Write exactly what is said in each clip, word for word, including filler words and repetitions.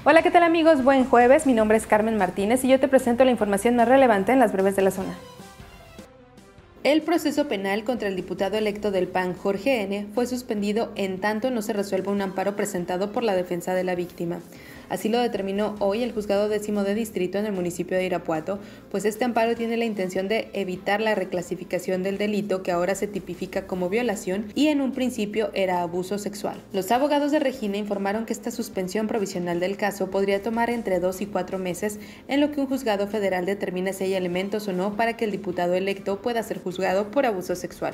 Hola, ¿qué tal amigos? Buen jueves, mi nombre es Carmen Martínez y yo te presento la información más relevante en las breves de la zona. El proceso penal contra el diputado electo del P A N, Jorge N., fue suspendido en tanto no se resuelva un amparo presentado por la defensa de la víctima. Así lo determinó hoy el juzgado décimo de distrito en el municipio de Irapuato, pues este amparo tiene la intención de evitar la reclasificación del delito que ahora se tipifica como violación y en un principio era abuso sexual. Los abogados de Regina informaron que esta suspensión provisional del caso podría tomar entre dos y cuatro meses, en lo que un juzgado federal determina si hay elementos o no para que el diputado electo pueda ser juzgado por abuso sexual.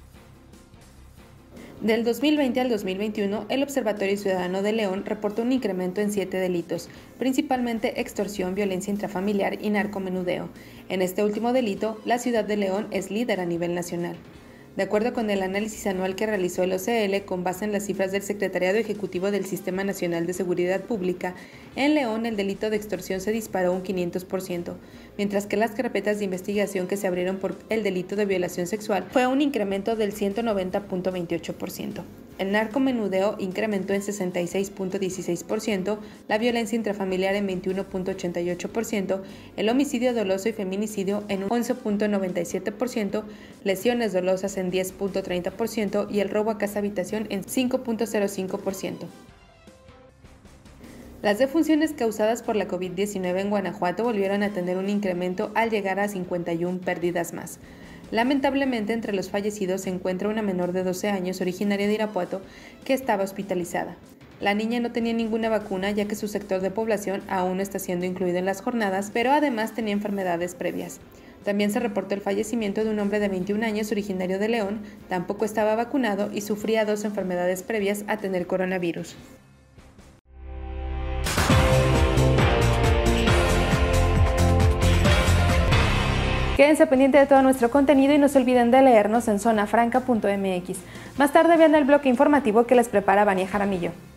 Del dos mil veinte al dos mil veintiuno, el Observatorio Ciudadano de León reportó un incremento en siete delitos, principalmente extorsión, violencia intrafamiliar y narcomenudeo. En este último delito, la ciudad de León es líder a nivel nacional. De acuerdo con el análisis anual que realizó el O C L con base en las cifras del Secretariado Ejecutivo del Sistema Nacional de Seguridad Pública, en León el delito de extorsión se disparó un quinientos por ciento, mientras que las carpetas de investigación que se abrieron por el delito de violación sexual fue un incremento del ciento noventa punto veintiocho por ciento. El narcomenudeo incrementó en sesenta y seis punto dieciséis por ciento, la violencia intrafamiliar en veintiuno punto ochenta y ocho por ciento, el homicidio doloso y feminicidio en once punto noventa y siete por ciento, lesiones dolosas en diez punto treinta por ciento y el robo a casa-habitación en cinco punto cero cinco por ciento. Las defunciones causadas por la COVID diecinueve en Guanajuato volvieron a tener un incremento al llegar a cincuenta y una pérdidas más. Lamentablemente, entre los fallecidos se encuentra una menor de doce años originaria de Irapuato que estaba hospitalizada. La niña no tenía ninguna vacuna ya que su sector de población aún no está siendo incluido en las jornadas, pero además tenía enfermedades previas. También se reportó el fallecimiento de un hombre de veintiún años originario de León, tampoco estaba vacunado y sufría dos enfermedades previas a tener coronavirus. Quédense pendientes de todo nuestro contenido y no se olviden de leernos en zona franca punto m x. Más tarde vean el bloque informativo que les prepara Vania Jaramillo.